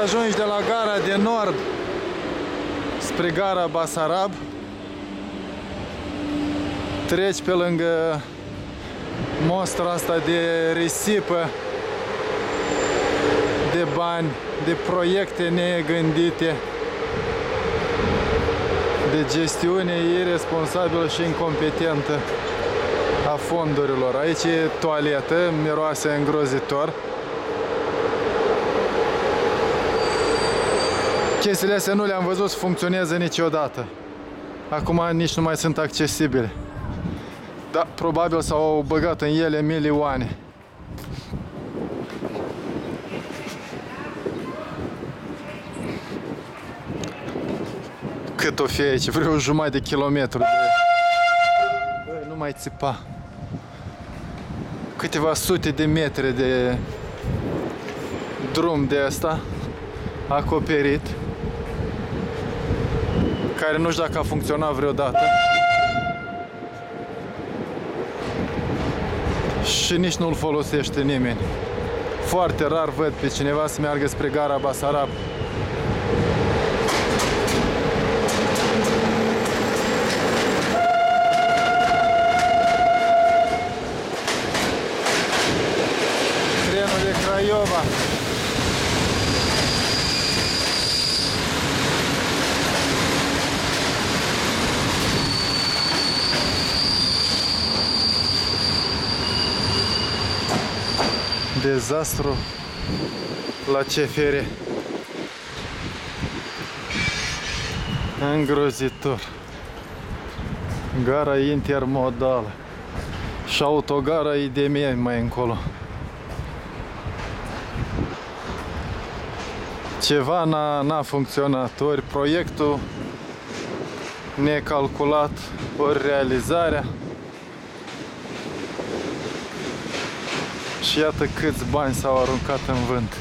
ajungi de la gara de nord spre gara Basarab, treci pe lângă mostra asta de risipă de bani, de proiecte negândite, de gestiune iresponsabilă și incompetentă a fondurilor. Aici e toaletă, miroase îngrozitor. Chestiile astea nu le-am văzut să funcționeze niciodată. Acum nici nu mai sunt accesibile. Da, probabil s-au băgat în ele milioane. Cât o fi aici? Vreo jumătate de kilometru de... Băi, nu mai țipa. Câteva sute de metri de drum de asta acoperit, care nu știu dacă a funcționat vreodată și nici nu-l folosește nimeni. Foarte rar văd pe cineva să meargă spre gara Basarab. Trenul de Craiova. Dezastru la CFR. Îngrozitor. Gara intermodală și autogara IDM mai încolo. Ceva n-a funcționat, ori proiectul necalculat, ori realizarea. Și iată câți bani s-au aruncat în vânt.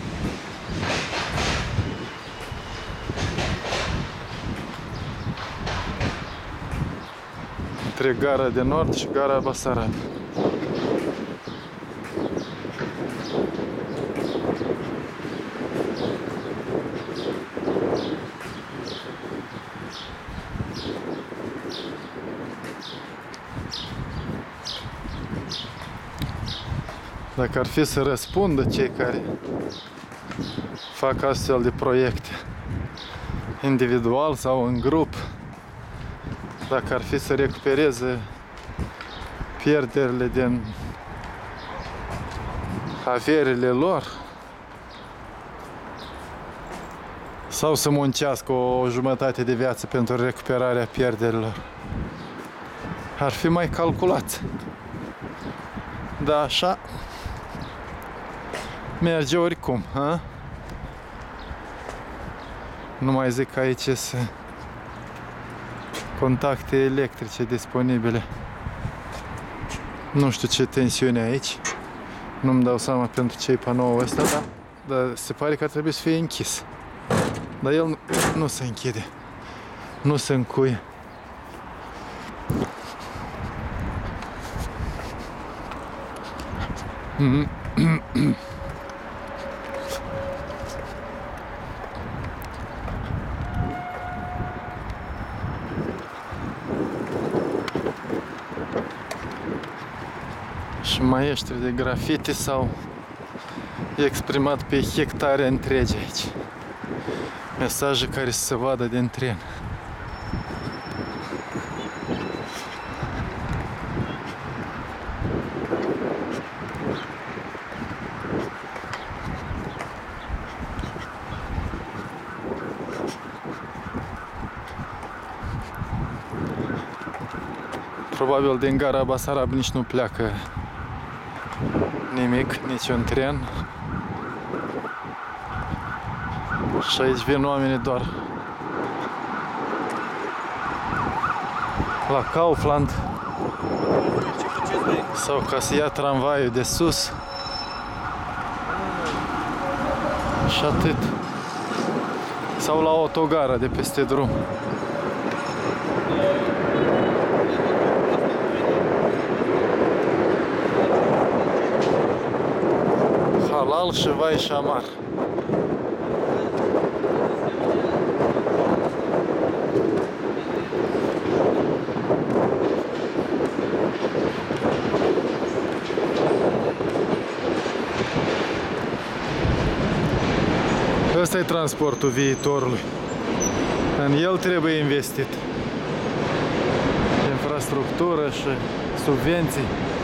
Între gara de nord și gara Basarab. Dacă ar fi să răspundă cei care fac astfel de proiecte, individual sau în grup, dacă ar fi să recupereze pierderile din averile lor sau să muncească o jumătate de viață pentru recuperarea pierderilor, ar fi mai calculați. Da, așa merge oricum, ha? Nu mai zic că aici sunt contacte electrice disponibile. Nu știu ce tensiune aici. Nu-mi dau seama pentru ce-i panoul ăsta, dar se pare că ar trebui să fie închis. Dar el nu se închide. Nu se încuie. Și maestri de grafiti s-au exprimat pe hectare întregi aici. Mesaje care să se vadă din tren. Probabil din gara Basarab nici nu pleacă nimic, niciun tren. Și aici vin oamenii doar la Kaufland sau ca să ia tramvaiul de sus. Și atât. Sau la autogara de peste drum. Halal și vai și amar. Ăsta e transportul viitorului. În el trebuie investit. Infrastructură și subvenții.